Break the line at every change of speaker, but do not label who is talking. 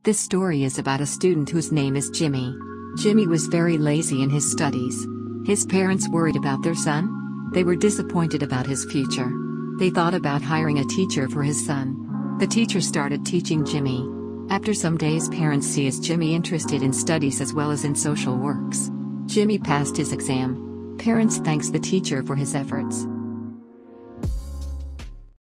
This story is about a student whose name is Jimmy. Jimmy was very lazy in his studies. His parents worried about their son. They were disappointed about his future. They thought about hiring a teacher for his son. The teacher started teaching Jimmy. After some days, parents see Jimmy interested in studies as well as in social works. Jimmy passed his exam. Parents thanks the teacher for his efforts.